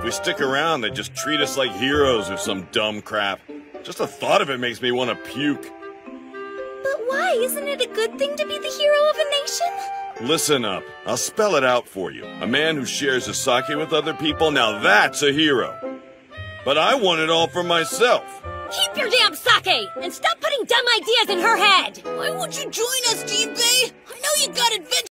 we stick around, they just treat us like heroes or some dumb crap. Just the thought of it makes me want to puke. But why? Isn't it a good thing to be the hero of a nation? Listen up. I'll spell it out for you. A man who shares his sake with other people, now that's a hero. But I want it all for myself. Keep your damn sake! And stop putting dumb ideas in her head! Why won't you join us, Jinbei? I know you got adventure